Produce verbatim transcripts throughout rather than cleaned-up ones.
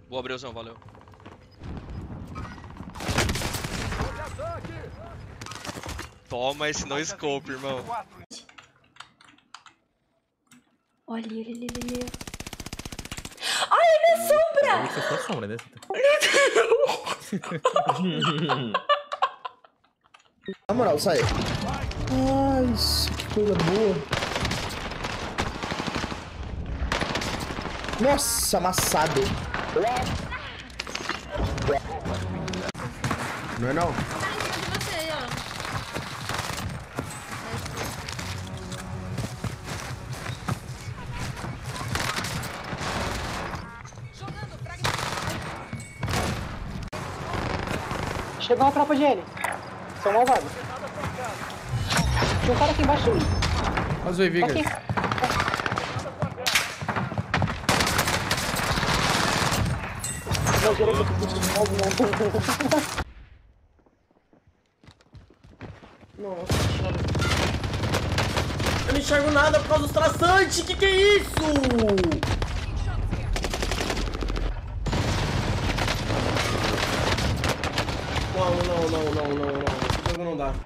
Boa, Breuzão, valeu. Toma esse no scope, irmão. Olha ele, ele, ele, ele. Ai, minha sombra! Isso é só sombra, né? Na moral, sai. Ai, que coisa boa. Nossa, amassado. Não é não? Chegou uma tropa de ele. São malvados. Tinha um cara aqui embaixo de mim. Azul e Vigas. Aqui. Não, direito aqui. Nossa, eu não enxergo nada por causa dos traçantes. Que que é isso? Não, não, não, não, não, não. Esse jogo não dá.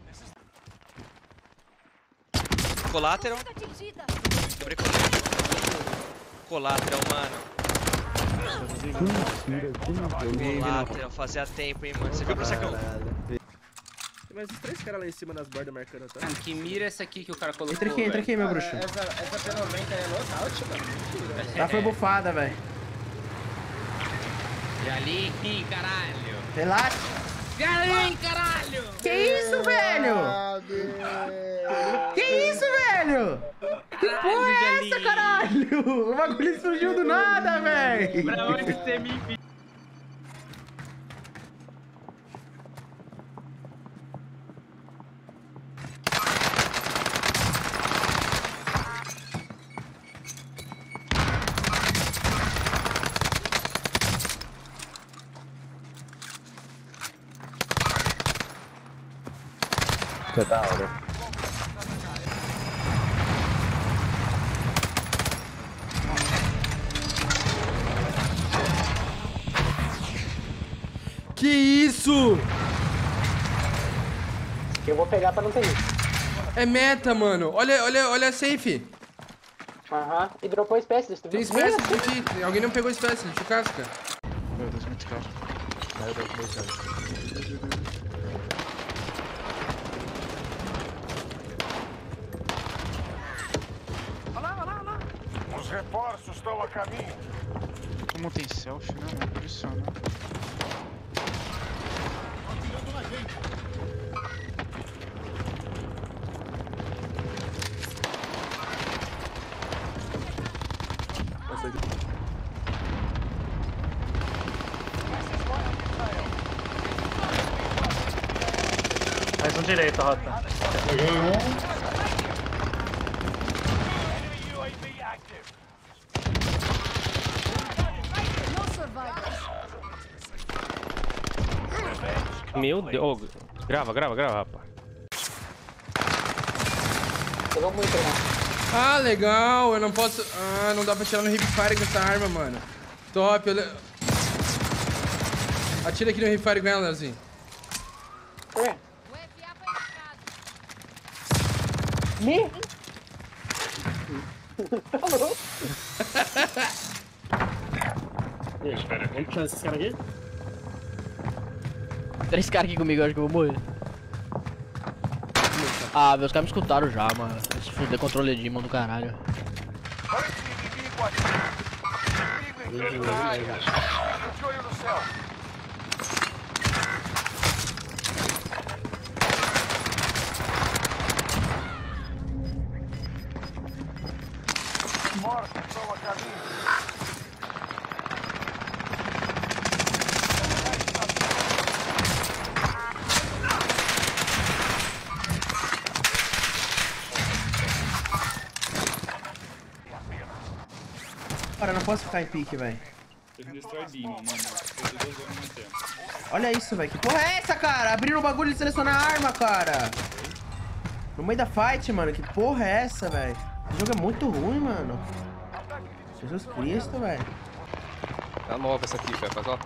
Collateral. Quebrei Collateral, mano. Collateral, fazia tempo, hein, mano. Você viu pra essa cão? Tem mais uns três caras lá em cima nas bordas marcando, tá? Mano, que mira essa aqui que o cara colocou? Entra aqui, entra aqui, meu bruxo. Essa, essa P noventa é loadout, mano. Ela foi bufada, velho. E ali, caralho. Relaxa. E ali, caralho. Que isso, velho? Que isso, velho? Que porra é essa, caralho? O bagulho surgiu do nada, velho. Pra onde você me enviou? Que da hora. Que isso? Eu vou pegar pra não ter isso. É meta, mano. Olha, olha, olha a safe. Aham. E dropou espécie, destruiu. Tem espécie aqui. Alguém não pegou espécie, de casca. Meu Deus, muito caro. Os reforços estão a caminho. Como tem selfie, né? É impressionante. Mais um direito, Rota. Enemy U A V active. Meu Deus. Oh, grava, grava, grava, rapaz. Pegou muito, né? Ah, legal. Eu não posso... Ah, não dá pra tirar no hipfire com essa arma, mano. Top. Eu... Atira aqui no hipfire com ela, Leozinho. É. Me? Falou. Vamos tirar esses caras aqui? Três caras aqui comigo, eu acho que eu vou morrer. Ah, meus caras me escutaram já, mano. Se fuder, controle de mão do caralho. Olha esse inimigo aqui. Inimigo entrando na área. De olho no céu. Mortos estão a caminho. Cara, eu não posso ficar em pique, velho. Ele destrói Demon, mano. Fazer dois homens no tempo. Olha isso, velho. Que porra é essa, cara? Abriram o bagulho de selecionar a arma, cara. No meio da fight, mano. Que porra é essa, velho? Esse jogo é muito ruim, mano. Jesus Cristo, velho. Tá nova essa aqui, Pepas, ó.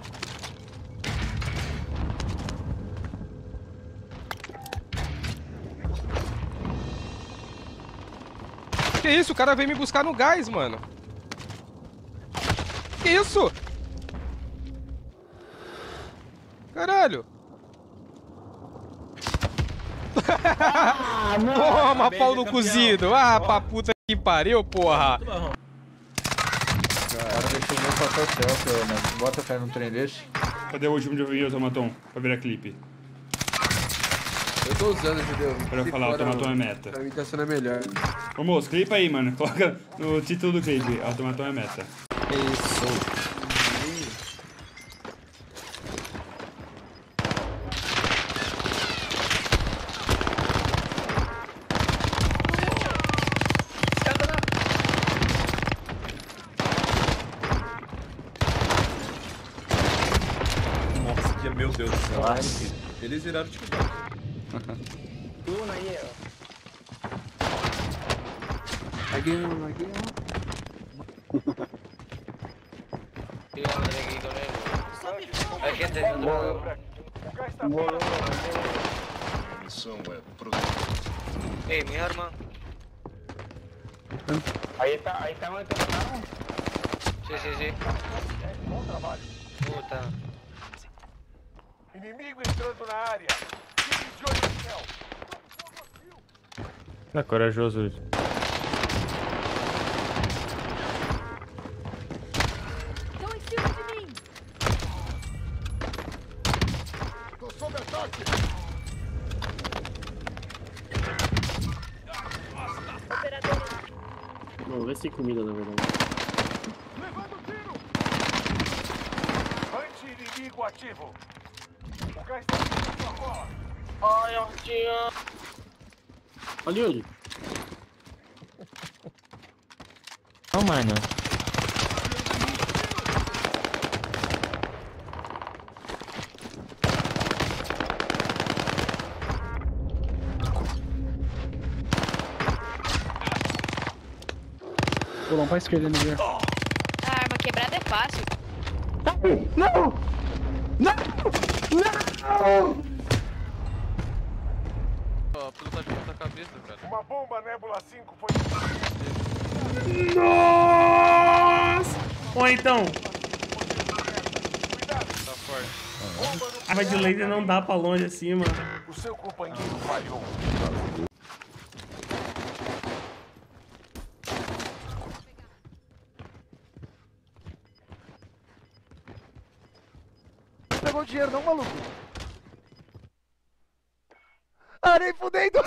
Que isso? O cara veio me buscar no gás, mano. Que isso? Caralho. Ah, toma, pau no cozido. Ah, pra puta que pariu, porra. Cara, deixa eu ver passar o selfie, mano. Bota fé num trem desse. Cadê o último de ouvir, Automaton? Pra virar clipe. Eu tô usando, Judeu. Pra eu falar, Automaton é meta. Pra mim tá sendo a melhor. Ô moço, clipa aí, mano. Coloca no título do clipe. Automaton é meta. Isso. Nossa, que meu Deus do céu. Eles viraram tipo. Uno aí, ó. Aqui um, aqui um. Hay gente dentro. Misión web. Eh, mi arma. Ahí está, ahí está donde te mataron. Sí, sí, sí. Bom trabalho. Puta. Inimigo entrando na área. Fique de olho no céu. É corajoso isso. Estão em cima de mim. Tô sob ataque. Não, vê se tem comida na verdade. Levando tiro. Anti-inimigo ativo. O gás está vindo pra fora. Ai, eu tinha... Ali onde? Não, mano. Pulão pra esquerda, Niver. A arma quebrada é fácil. Não! Não! Não! Ó, pelo tá de ponta cabeça, cara. Uma bomba Nebula cinco foi... Nossa! Ou então, Tá forte. a arma de laser não dá pra longe assim, mano. O seu companheiro falhou. Pegou dinheiro não, maluco? Ah, nem fudendo!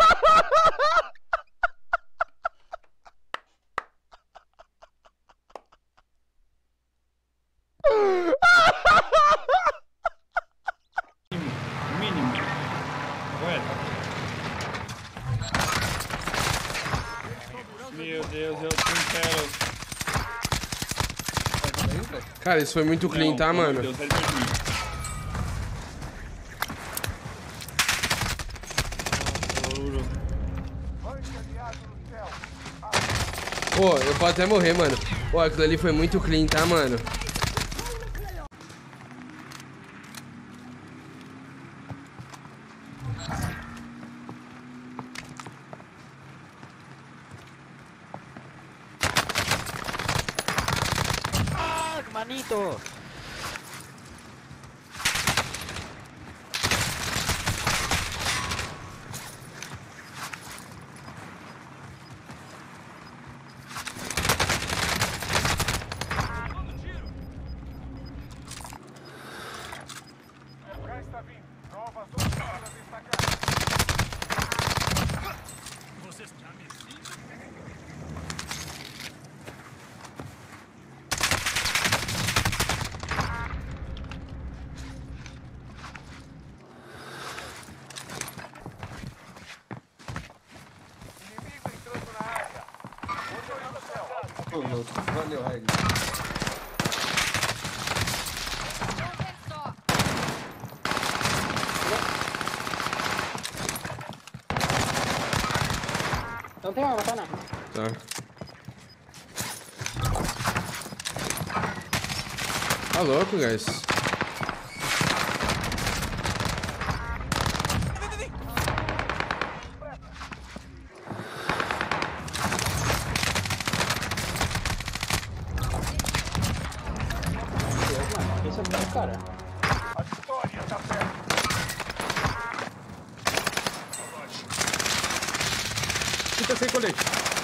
Mínimo. Correto. Meu Deus, eu tenho pérolas. Cara, isso foi muito clean, tá, mano? Meu Deus, sai de perto de mim. Pô, eu posso até morrer, mano. Pô, aquilo ali foi muito clean, tá, mano? Ah, manito! O gás está vindo. Novas zonas destacadas. Você está me Inimigo entrando na área. Olho no céu. Valeu, Raig. Não tem arma, tá não. Tá. Tá louco, guys. Esse é o meu cara. A vitória tá perto. Fica sem colete.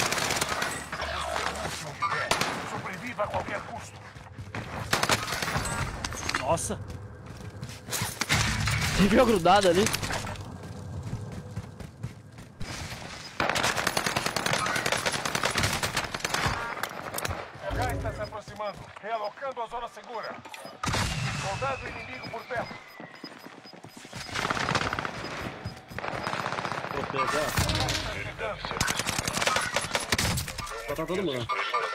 Sobreviva a qualquer custo. Nossa. Você viu a grudada ali? O gás está se aproximando, realocando a zona segura. Soldado inimigo por perto. Vou pegar. Vou botar todo mundo.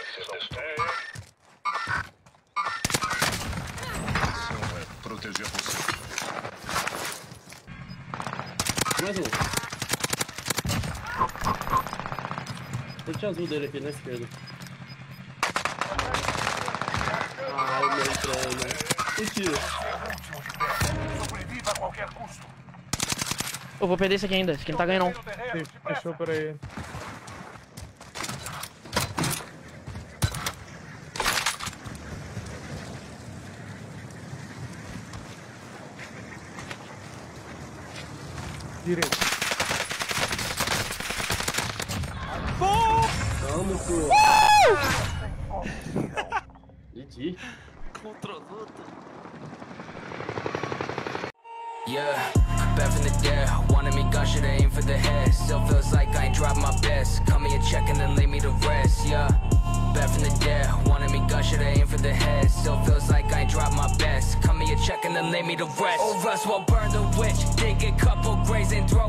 Proteger você. Mais um. Tem azul dele aqui na esquerda. Ai, meu treino. Mentira. Sobreviva a qualquer custo. Eu vou perder esse aqui ainda. Esse aqui não tá ganhando não. Fechou por aí. Direito. Vamos, pô. G G. Controlou tudo. Yeah, back from the dead, wanted me gun, should aim for the head. Still feels like I ain't dropped my best. Come here, check and then leave me to rest. Yeah, back from the dead, wanted me gun, should aim for the head. Still feels like I ain't dropped my best. Come here, check and then leave me to rest. Oh, Russ will burn the witch, dig a couple graves and throw